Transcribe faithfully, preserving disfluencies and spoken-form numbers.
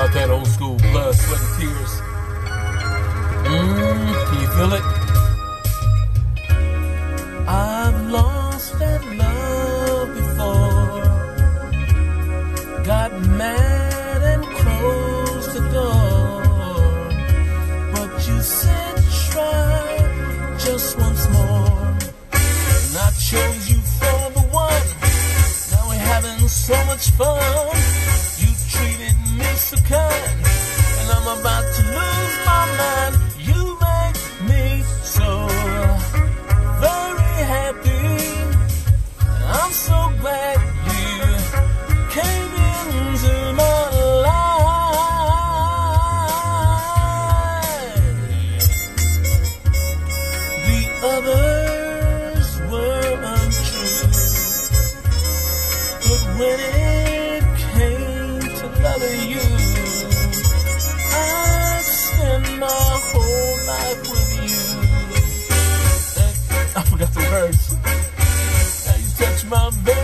about that old school blood, sweat, and tears. Mmm, can you feel it? I've lost that love before, got mad and closed the door, but you said try just once more, and I chose you for the one. Now we're having so much fun. You treated me so kind, and I'm about to lose my mind. You make me so very happy. I'm so glad you came into my life. The others were untrue, but when it came to loving you, I'd spend my whole life with you. I forgot the words. Now you touch my baby.